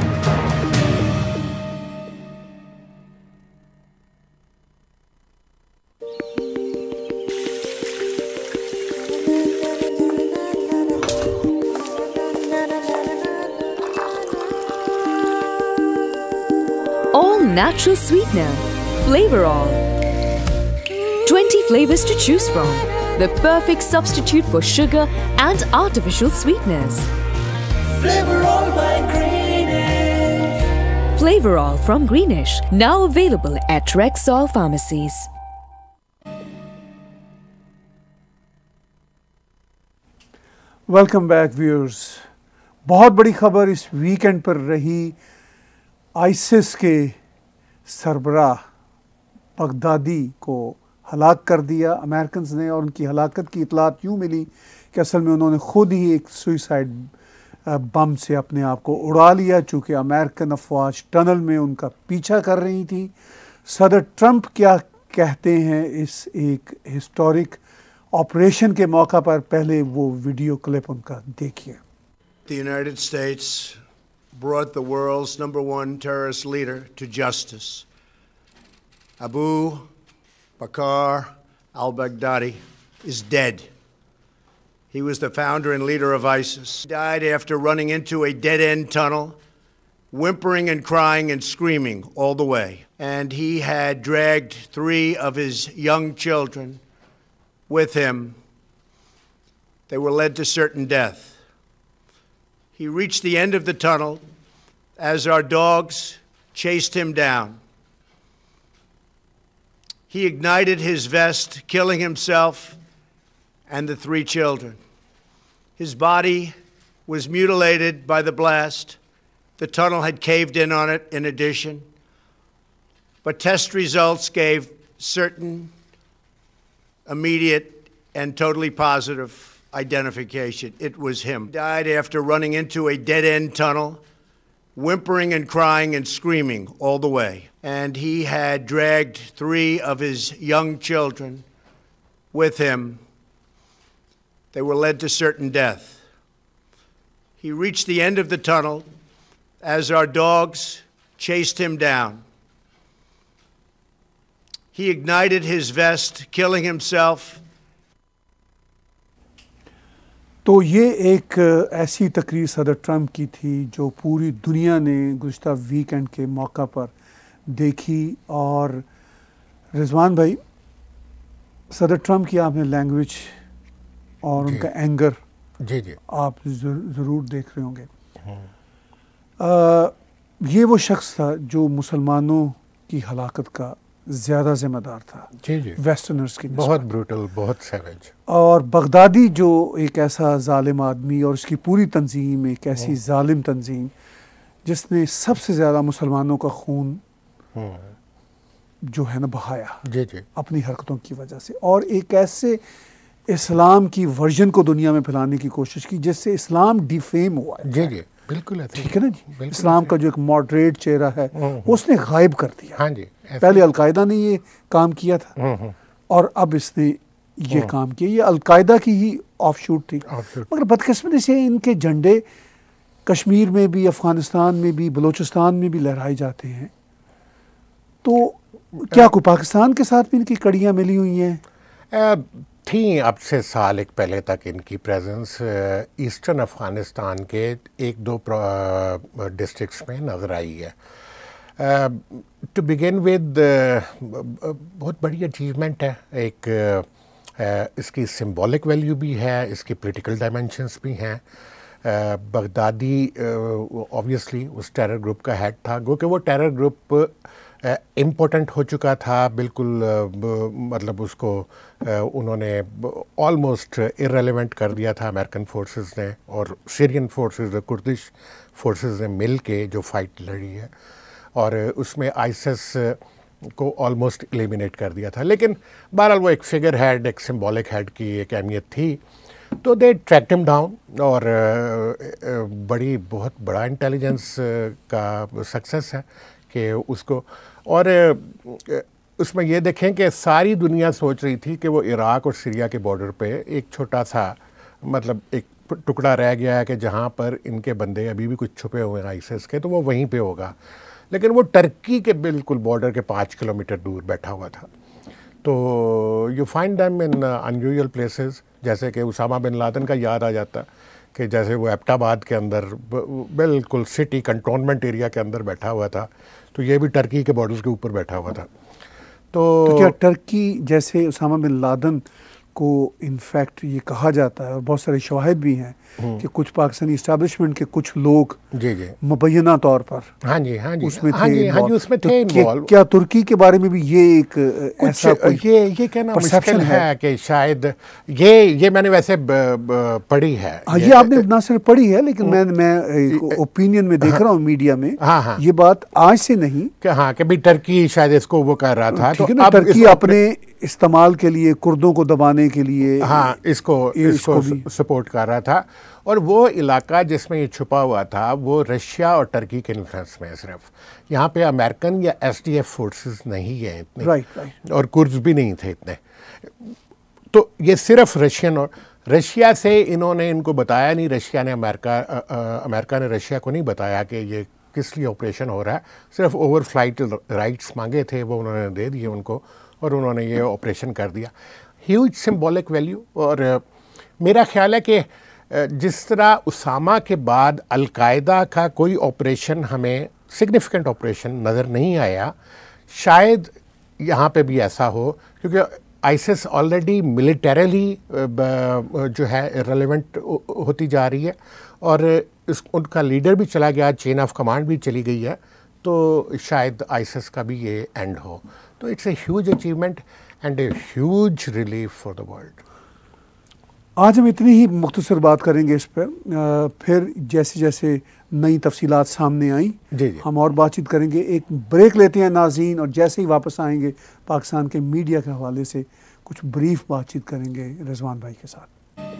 Natural sweetener, Flavor All. 20 flavors to choose from. The perfect substitute for sugar and artificial sweeteners. Flavor All by Greenish. Flavor All from Greenish. Now available at Rexall pharmacies. Welcome back viewers. बहुत बड़ी खबर इस वीकेंड पर रही। आईसिस के सरबराह बगदादी को हलाक कर दिया अमेरिकन ने, और उनकी हलाकत की इतलात यूँ मिली कि असल में उन्होंने ख़ुद ही एक सुइसाइड बम से अपने आप को उड़ा लिया, चूँकि अमेरिकन अफवाज टनल में उनका पीछा कर रही थी। सदर ट्रंप क्या कहते हैं इस एक हिस्टोरिक ऑपरेशन के मौका पर, पहले वो वीडियो क्लिप उनका देखिए। The United States brought the world's #1 terrorist leader to justice. Abu Bakr al-Baghdadi is dead. He was the founder and leader of ISIS. He died after running into a dead-end tunnel, whimpering and crying and screaming all the way. And he had dragged 3 of his young children with him. They were led to certain death. He reached the end of the tunnel as our dogs chased him down. He ignited his vest, killing himself and the 3 children. His body was mutilated by the blast. The tunnel had caved in on it in addition. But test results gave certain, immediate, and totally positive identification. It was him. He died after running into a dead-end tunnel, whimpering and crying and screaming all the way. And he had dragged 3 of his young children with him. They were led to certain death. He reached the end of the tunnel as our dogs chased him down. He ignited his vest, killing himself. तो ये एक ऐसी तकरीर सदर ट्रंप की थी जो पूरी दुनिया ने गुज़िश्ता वीकेंड के मौका पर देखी। और रिजवान भाई, सदर ट्रंप की आपने लैंग्वेज और उनका एंगर जी आप ज़रूर देख रहे होंगे। ये वो शख्स था जो मुसलमानों की हलाकत का ज़्यादा ज़िम्मेदार था। जी वेस्टर्नर्स की बहुत ब्रूटल, बहुत सैवेज। और बगदादी जो एक ऐसा जालिम आदमी और उसकी पूरी तंजीम एक ऐसी जालिम तंजीम जिसने सबसे ज़्यादा मुसलमानों का खून जो है ना बहाया जी अपनी हरकतों की वजह से, और एक ऐसे इस्लाम की वर्जन को दुनिया में फैलाने की कोशिश की, जिससे इस्लाम डिफेम हुआ है। जी जी बिल्कुल ठीक है ना जी। इस्लाम का जो एक मॉडरेट चेहरा है उसने गायब कर दिया। हाँ जी, पहले अलकायदा ने ये काम किया था और अब इसने ये काम किया। ये अलकायदा की ही ऑफशूट थी, मगर बदकिस्मती से इनके झंडे कश्मीर में भी, अफगानिस्तान में भी, बलूचिस्तान में भी लहराए जाते हैं। तो क्या कोई पाकिस्तान के साथ भी इनकी कड़ियाँ मिली हुई हैं? थी अब से साल एक पहले तक इनकी प्रेजेंस ईस्टर्न अफ़गानिस्तान के एक दो डिस्ट्रिक्ट्स में नज़र आई है। टू बिगिन विद बहुत बड़ी अचीवमेंट है। एक इसकी सिंबॉलिक वैल्यू भी है, इसकी पॉलिटिकल डायमेंशंस भी हैं। बगदादी ऑब्वियसली उस टेरर ग्रुप का हेड था, क्योंकि वो टेरर ग्रुप इम्पोर्टेंट हो चुका था बिल्कुल, मतलब उसको उन्होंने ऑलमोस्ट इररेलेवेंट कर दिया था अमेरिकन फोर्सेस ने और सीरियन फोर्सेस, कुर्दिश फोर्सेस ने मिल के जो फाइट लड़ी है, और उसमें आईएसएस को ऑलमोस्ट एलिमिनेट कर दिया था। लेकिन बहरहाल वो एक फिगर हेड, एक सिंबॉलिक हेड की एक अहमियत थी। तो दे ट्रैक्ड हिम डाउन, और बहुत बड़ा इंटेलिजेंस का सक्सेस है कि उसको, और उसमें ये देखें कि सारी दुनिया सोच रही थी कि वो इराक़ और सीरिया के बॉर्डर पे एक छोटा सा मतलब एक टुकड़ा रह गया है कि जहाँ पर इनके बंदे अभी भी कुछ छुपे हुए हैं आईएसएस के, तो वो वहीं पे होगा। लेकिन वो टर्की के बिल्कुल बॉर्डर के 5 किलोमीटर दूर बैठा हुआ था। तो you find them in unusual places, जैसे कि उसामा बिन लादेन का याद आ जाता कि जैसे वो एबटाबाद के अंदर बिल्कुल सिटी कंटोनमेंट एरिया के अंदर बैठा हुआ था, तो ये भी टर्की के बॉर्डर के ऊपर बैठा हुआ था। तो क्या टर्की जैसे उसामा बिन लादेन को इनफैक्ट ये कहा जाता है, और बहुत सारे शवाहिद भी हैं कि कुछ पाकिस्तानी इस्टेब्लिशमेंट के कुछ लोग जी जी मुबैना तौर पर उसमें थे इन्वॉल्व। क्या तुर्की के बारे में भी ये एक ऐसा ये कहना मुश्किल है कि शायद ये मैंने वैसे पढ़ी है। ये आपने ना सिर्फ पढ़ी है, लेकिन मैं ओपिनियन में देख रहा हूँ मीडिया में। ये बात आज से नहीं कि भी टर्की शायद इसको वो कर रहा था, तो टर्की अपने इस्तेमाल के लिए, कुर्दों को दबाने के लिए इसको सपोर्ट कर रहा था। और वो इलाका जिसमें ये छुपा हुआ था वो रशिया और टर्की के इन्फ्लुएंस में है। सिर्फ यहाँ पे अमेरिकन या एसडीएफ फोर्सेस नहीं है इतने, राइट, और कुर्द्स भी नहीं थे इतने। तो ये सिर्फ रशियन, और रशिया से इन्होंने इनको बताया नहीं, अमेरिका ने रशिया को नहीं बताया कि ये किस लिए ऑपरेशन हो रहा है। सिर्फ ओवर फ्लाइट राइट्स मांगे थे, वो उन्होंने दे दिए उनको, और उन्होंने ये ऑपरेशन कर दिया। Huge symbolic value. और मेरा ख्याल है कि जिस तरह उसामा के बाद अलकायदा का कोई ऑपरेशन हमें सिग्निफिकेंट ऑपरेशन नज़र नहीं आया, शायद यहाँ पे भी ऐसा हो, क्योंकि आईएसएस ऑलरेडी मिलिटरीली जो है इररिलेवेंट होती जा रही है, और उनका लीडर भी चला गया, चेन ऑफ कमांड भी चली गई है, तो शायद आईएसएस का भी ये एंड हो। तो it's a huge achievement and a huge relief for the world. आज हम इतनी ही मुख्तसर बात करेंगे इस पर, फिर जैसे जैसे नई तफसीलात सामने आई हम और बातचीत करेंगे। एक ब्रेक लेते हैं नाज़रीन, और जैसे ही वापस आएंगे पाकिस्तान के मीडिया के हवाले से कुछ ब्रीफ बातचीत करेंगे रिजवान भाई के साथ।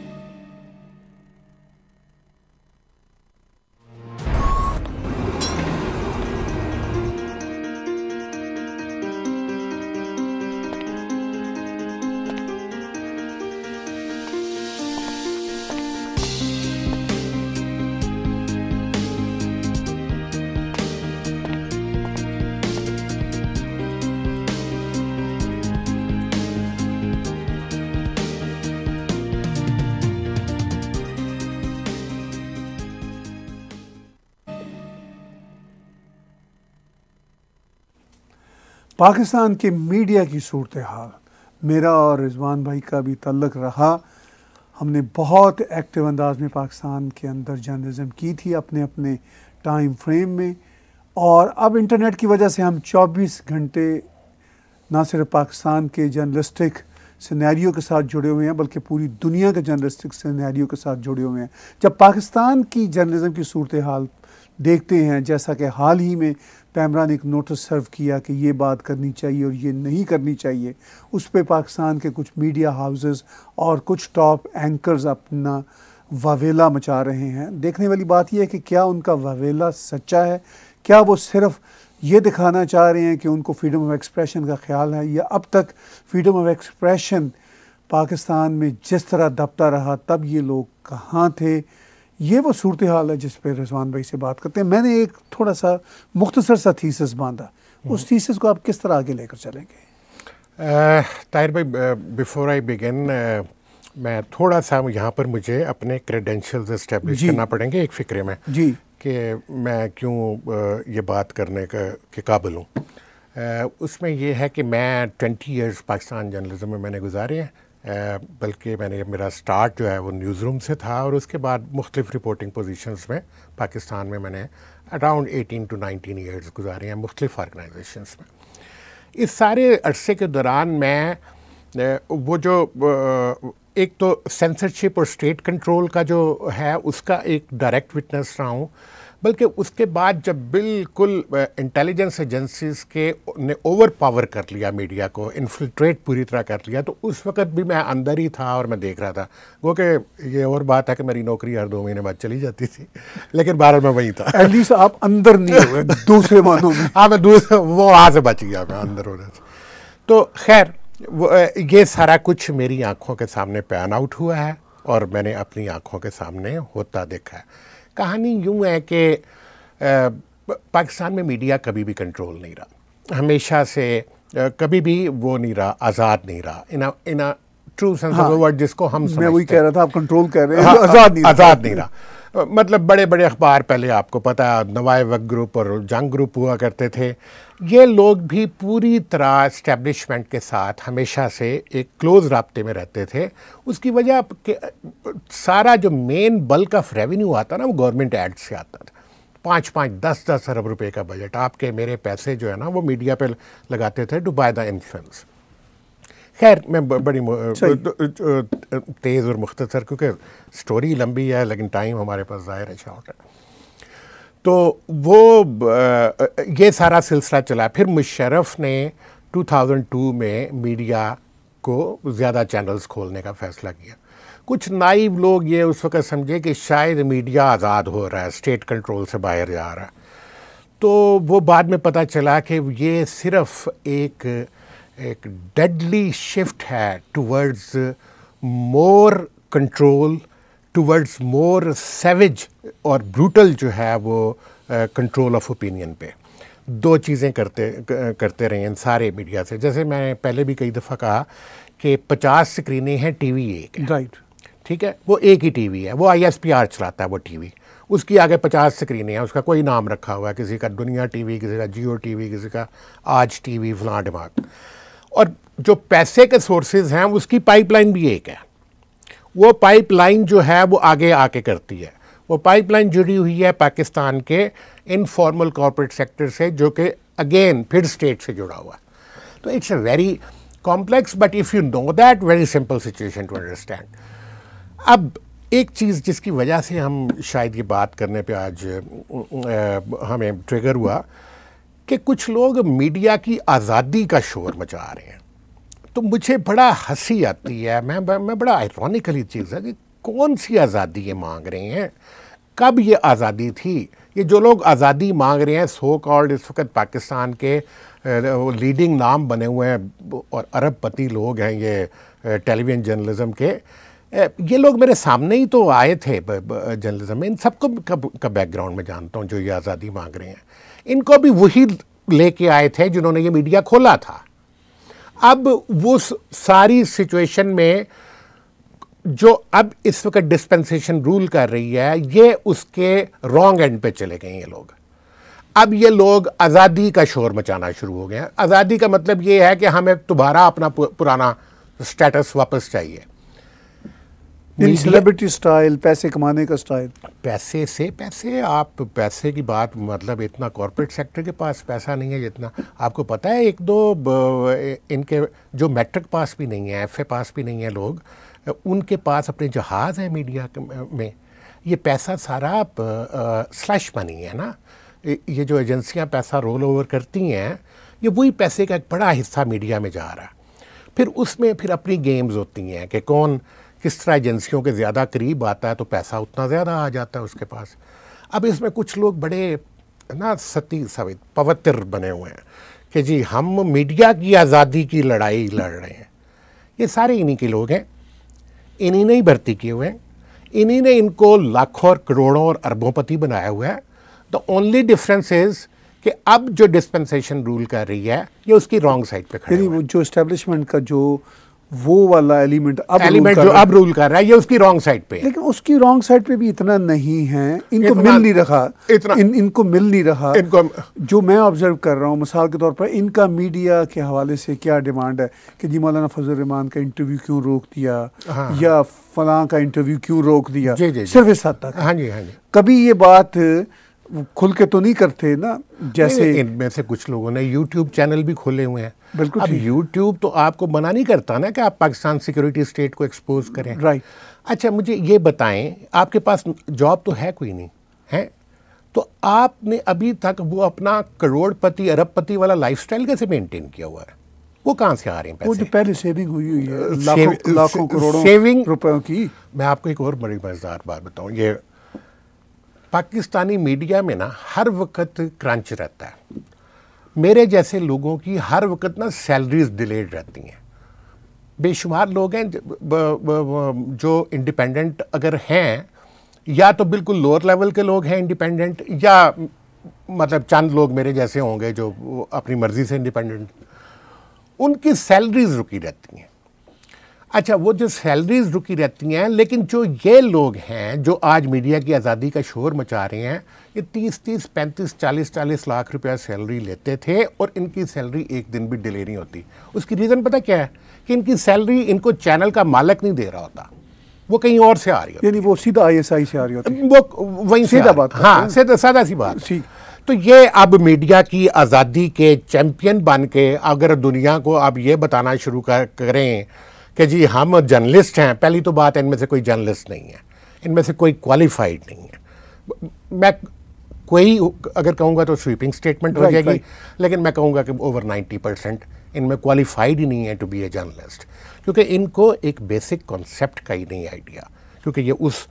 पाकिस्तान के मीडिया की सूरत हाल, मेरा और रिजवान भाई का भी तल्लक रहा। हमने बहुत एक्टिव अंदाज में पाकिस्तान के अंदर जर्नलिज्म की थी अपने अपने टाइम फ्रेम में, और अब इंटरनेट की वजह से हम 24 घंटे ना सिर्फ पाकिस्तान के जर्नलिस्टिक सिनेरियो के साथ जुड़े हुए हैं, बल्कि पूरी दुनिया के जर्नलिस्टिक सिनेरियो के साथ जुड़े हुए हैं। जब पाकिस्तान की जर्नलिज्म की सूरत हाल देखते हैं, जैसा कि हाल ही में पैमरा ने एक नोटिस सर्व किया कि ये बात करनी चाहिए और ये नहीं करनी चाहिए, उस पर पाकिस्तान के कुछ मीडिया हाउसेस और कुछ टॉप एंकर्स अपना वावेला मचा रहे हैं। देखने वाली बात यह है कि क्या उनका वावेला सच्चा है, क्या वो सिर्फ ये दिखाना चाह रहे हैं कि उनको फ्रीडम ऑफ एक्सप्रेशन का ख्याल है, या अब तक फ्रीडम ऑफ एक्सप्रेशन पाकिस्तान में जिस तरह दबता रहा तब ये लोग कहाँ थे। ये वो सूरत हाल है जिस पे रिजवान भाई से बात करते हैं। मैंने एक थोड़ा सा मुख्तसर सा थीसिस बांधा, उस थीसिस को आप किस तरह आगे लेकर चलेंगे? ताहिर भाई, बिफोर आई बिगिन मैं थोड़ा सा यहाँ पर मुझे अपने क्रेडेंशियल्स इस्टेब्लिश करना पड़ेंगे एक फ़िक्रे में जी कि मैं क्यों ये बात करने के काबिल हूँ। उसमें ये है कि मैं 20 इयर्स पाकिस्तान जर्नलिज्म में मैंने गुजारे हैं, बल्कि मेरा स्टार्ट जो है वो न्यूज़ रूम से था और उसके बाद मुख्तलिफ रिपोर्टिंग पोजीशंस में पाकिस्तान में मैंने अराउंड 18 to 19 इयर्स गुजारे हैं मुख्तलिफ ऑर्गेनाइजेशंस में। इस सारे अरसे के दौरान मैं वो जो एक तो सेंसरशिप और स्टेट कंट्रोल का जो है उसका एक डायरेक्ट विटनेस रहा हूँ, बल्कि उसके बाद जब बिल्कुल इंटेलिजेंस एजेंसीज के ने ओवर पावर कर लिया मीडिया को, इन्फिल्ट्रेट पूरी तरह कर लिया, तो उस वक्त भी मैं अंदर ही था और मैं देख रहा था। वो कि ये और बात है कि मेरी नौकरी हर 2 महीने बाद चली जाती थी, लेकिन बहरहाल मैं वहीं था। एटलीस्ट आप अंदर नहीं हुए दूसरे मानों में। हाँ, मैं दूसरे वो वहाँ से बच गया, मैं अंदर होने से। तो खैर ये सारा कुछ मेरी आंखों के सामने पैन आउट हुआ है और मैंने अपनी आंखों के सामने होता देखा है। कहानी यूँ है कि पाकिस्तान में मीडिया कभी भी कंट्रोल नहीं रहा, हमेशा से कभी भी वो नहीं रहा, आज़ाद नहीं रहा in a true sense of the word, जिसको हम समझते हैं। मैं वही कह रहा था, आप कंट्रोल कर रहे हैं। हाँ, आज़ाद नहीं रहा। मतलब बड़े बड़े अखबार पहले आपको पता है नवाए वक्त ग्रुप और जंग ग्रुप हुआ करते थे, ये लोग भी पूरी तरह इस्टेब्लिशमेंट के साथ हमेशा से एक क्लोज राब्ते में रहते थे। उसकी वजह कि सारा जो मेन बल्क ऑफ रेवेन्यू आता ना वो गवर्नमेंट एड से आता था। 5-5, 10-10 अरब रुपए का बजट आपके मेरे पैसे जो है ना वो मीडिया पे लगाते थे टू बाय द इन्फ्लुएंस। खैर मैं बड़ी तेज़ और मुख्तसर, क्योंकि स्टोरी लंबी है लेकिन टाइम हमारे पास ज़ाहिर है शॉर्ट है, तो वो ये सारा सिलसिला चला। फिर मुशर्रफ ने 2002 में मीडिया को ज़्यादा चैनल्स खोलने का फ़ैसला किया। कुछ नाइव लोग ये उस वक़्त समझे कि शायद मीडिया आज़ाद हो रहा है, स्टेट कंट्रोल से बाहर जा रहा है, तो वो बाद में पता चला कि ये सिर्फ़ एक डेडली शिफ्ट है towards more control, towards more savage और ब्रूटल जो है वो कंट्रोल ऑफ ओपिनियन पे। 2 चीज़ें करते रहे इन सारे मीडिया से। जैसे मैंने पहले भी कई दफ़ा कहा कि 50 स्क्रीनें हैं, टीवी एक है, राइट, ठीक है, वो एक ही टीवी है, वो ISPR चलाता है वो टीवी, उसकी आगे 50 स्क्रीनें हैं, उसका कोई नाम रखा हुआ है, किसी का दुनिया टीवी, किसी का जियो टीवी, किसी का आज टीवी, फलां दिमाग। और जो पैसे के सोर्सेज हैं उसकी पाइपलाइन भी एक है। वो पाइपलाइन जो है वो आगे आके करती है, वो पाइपलाइन जुड़ी हुई है पाकिस्तान के इनफॉर्मल कॉर्पोरेट सेक्टर से, जो कि अगेन फिर स्टेट से जुड़ा हुआ है। तो it's a very complex but if you know that very simple situation to understand. अब एक चीज़ जिसकी वजह से हम शायद ये बात करने पे आज हमें ट्रिगर हुआ कि कुछ लोग मीडिया की आज़ादी का शोर मचा रहे हैं, तो मुझे बड़ा हंसी आती है। मैं बड़ा आयरॉनिकली चीज़ है कि कौन सी आज़ादी ये मांग रहे हैं, कब ये आज़ादी थी। ये जो लोग आज़ादी मांग रहे हैं सो कॉल्ड इस वक्त पाकिस्तान के लीडिंग नाम बने हुए हैं और अरबपति लोग हैं ये टेलीविज़न जर्नलिज्म के, ये लोग मेरे सामने ही तो आए थे जर्नलिज्म में। इन सबको का बैकग्राउंड में जानता हूँ जो ये आज़ादी मांग रहे हैं। इनको भी वही लेके आए थे जिन्होंने ये मीडिया खोला था। अब वो सारी सिचुएशन में जो अब इस वक्त डिस्पेंसेशन रूल कर रही है, ये उसके रॉन्ग एंड पे चले गए ये लोग। अब ये लोग आज़ादी का शोर मचाना शुरू हो गए हैं। आज़ादी का मतलब ये है कि हमें दोबारा अपना पुराना स्टेटस वापस चाहिए। सेलिब्रिटी स्टाइल, पैसे कमाने का स्टाइल, पैसे से पैसे, आप पैसे की बात मतलब इतना कॉर्पोरेट सेक्टर के पास पैसा नहीं है जितना आपको पता है। 1-2 इनके जो मैट्रिक पास भी नहीं है, FA पास भी नहीं है लोग, उनके पास अपने जहाज़ हैं मीडिया में। ये पैसा सारा स्लैश मनी है ना, ये जो एजेंसियां पैसा रोल ओवर करती हैं, ये वही पैसे का एक बड़ा हिस्सा मीडिया में जा रहा है। फिर उसमें फिर अपनी गेम्स होती हैं कि कौन किस तरह एजेंसियों के ज़्यादा करीब आता है तो पैसा उतना ज़्यादा आ जाता है उसके पास। अब इसमें कुछ लोग बड़े ना सती सवित पवित्र बने हुए हैं कि जी हम मीडिया की आज़ादी की लड़ाई लड़ रहे हैं। ये सारे इन्हीं के लोग हैं, इन्हीं ने ही भर्ती किए हुए हैं, इन्हीं ने इनको लाखों और करोड़ों और अरबोंपति बनाया हुआ है। द ओनली डिफरेंस इज़ कि अब जो डिस्पेंसेशन रूल कर रही है ये उसकी रॉन्ग साइड पे खड़ी है। जो एस्टेब्लिशमेंट का जो वो वाला एलिमेंट जो अब रूल कर रहा है ये उसकी रॉन्ग साइड पे है। लेकिन उसकी रॉन्ग साइड पे भी इतना नहीं है, इनको मिल नहीं रहा, इनको मिल नहीं रहा। जो मैं ऑब्जर्व कर रहा हूँ मिसाल के तौर पर, इनका मीडिया के हवाले से क्या डिमांड है कि जी मौलाना फजल रहमान का इंटरव्यू क्यों रोक दिया, या फलां का इंटरव्यू क्यों रोक दिया, सिर्फ इस हद तक। हाँ जी, हाँ जी। कभी ये बात खुल के तो नहीं करते ना, जैसे इनमें से कुछ लोगों ने यूट्यूब चैनल भी खोले हुए हैं। बिल्कुल। अब यूट्यूब तो आपको मना नहीं करता ना कि आप पाकिस्तान सिक्योरिटी स्टेट को एक्सपोज करें। राइट। अच्छा मुझे ये बताएं, आपके पास जॉब तो है कोई नहीं है, तो आपने अभी तक वो अपना करोड़पति अरबपति वाला लाइफस्टाइल कैसे मेंटेन किया हुआ है? वो कहाँ से आ रहे हैं पैसे? वो जो पहले सेविंग हुई है लाखों करोड़ों सेविंग रुपयों की। मैं आपको एक और बड़ी मजेदार बात बताऊं, ये पाकिस्तानी मीडिया में ना हर वक्त क्रंच रहता है। मेरे जैसे लोगों की हर वक्त ना सैलरीज डिलेड रहती हैं। बेशुमार लोग हैं जो इंडिपेंडेंट अगर हैं, या तो बिल्कुल लोअर लेवल के लोग हैं इंडिपेंडेंट, या मतलब चंद लोग मेरे जैसे होंगे जो अपनी मर्जी से इंडिपेंडेंट, उनकी सैलरीज रुकी रहती हैं। अच्छा वो जो सैलरीज रुकी रहती हैं, लेकिन जो ये लोग हैं जो आज मीडिया की आज़ादी का शोर मचा रहे हैं, ये 30-30, 35, 40-40 लाख रुपया सैलरी लेते थे और इनकी सैलरी एक दिन भी डिले नहीं होती। उसकी रीज़न पता क्या है? कि इनकी सैलरी इनको चैनल का मालिक नहीं दे रहा होता, वो कहीं और से आ रही होती, यानी वो सीधा ISI से आ रही होती, वो वहीं से सीधा बात। हाँ, सादा सी बात। तो ये अब मीडिया की आज़ादी के चैंपियन बन के अगर दुनिया को अब ये बताना शुरू करें कि जी हम जर्नलिस्ट हैं, पहली तो बात इनमें से कोई जर्नलिस्ट नहीं है, इनमें से कोई क्वालिफाइड नहीं है। मैं कोई अगर कहूँगा तो स्वीपिंग स्टेटमेंट हो जाएगी, लेकिन मैं कहूँगा कि ओवर 90% इनमें क्वालिफाइड ही नहीं है टू बी ए जर्नलिस्ट, क्योंकि इनको एक बेसिक कॉन्सेप्ट का ही नहीं आइडिया, क्योंकि ये उस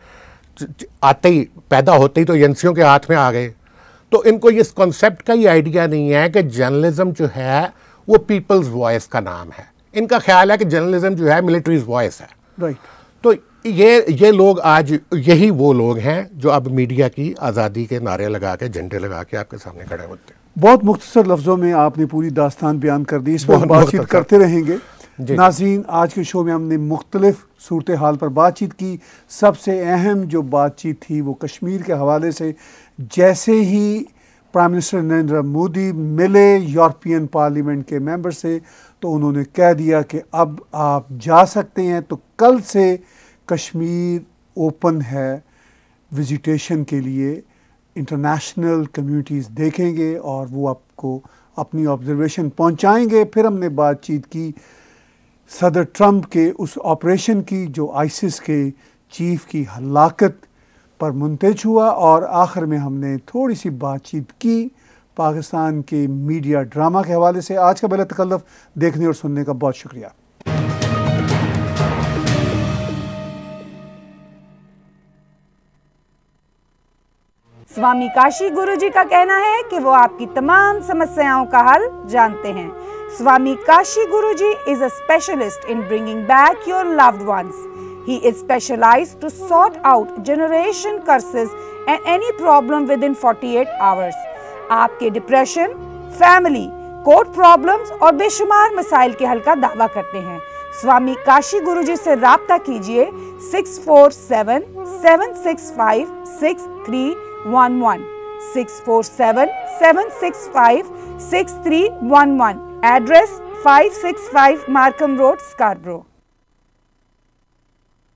आते ही पैदा होते ही तो एजेंसियों के हाथ में आ गए, तो इनको इस कॉन्सेप्ट का ही आइडिया नहीं है कि जर्नलिज्म जो है वो पीपल्स वॉइस का नाम है। इनका ख्याल है कि जर्नलिज्म जो है मिलिट्रीज वॉइस है। राइट। तो ये लोग आज यही वो लोग हैं जो अब मीडिया की आज़ादी के नारे लगा के, झंडे लगा के आपके सामने खड़े होते हैं। बहुत मुख्तसर लफ्ज़ों में आपने पूरी दास्तान बयान कर दी, इस पर बातचीत करते रहेंगे। नाज़रीन, आज के शो में हमने मुख्तलिफ सूरत हाल पर बातचीत की। सबसे अहम जो बातचीत थी वो कश्मीर के हवाले से। जैसे ही प्राइम मिनिस्टर नरेंद्र मोदी मिले यूरोपियन पार्लियामेंट के मेंबर से, तो उन्होंने कह दिया कि अब आप जा सकते हैं। तो कल से कश्मीर ओपन है विजिटेशन के लिए, इंटरनेशनल कम्युनिटीज़ देखेंगे और वो आपको अपनी ऑब्जर्वेशन पहुंचाएंगे। फिर हमने बातचीत की सदर ट्रंप के उस ऑपरेशन की जो आईसिस के चीफ की हलाकत पर मुंतज हुआ, और आखिर में हमने थोड़ी सी बातचीत की पाकिस्तान के मीडिया ड्रामा के हवाले से। आज का बेला तकल्लुफ़ देखने और सुनने का बहुत शुक्रिया। स्वामी काशी गुरुजी का कहना है कि वो आपकी तमाम समस्याओं का हल जानते हैं। Swami Kashi Guruji is a specialist in bringing back your loved ones. He is specialized to sort out generation curses and any problem within 48 hours. आपके डिप्रेशन, फैमिली, कोर्ट प्रॉब्लम्स और बेशुमार मसाइल के हल का दावा करते हैं। स्वामी काशी गुरुजी से राब्ता कीजिए 647-765-6311 647-765-6311। Address 565 Markham road, Scarborough.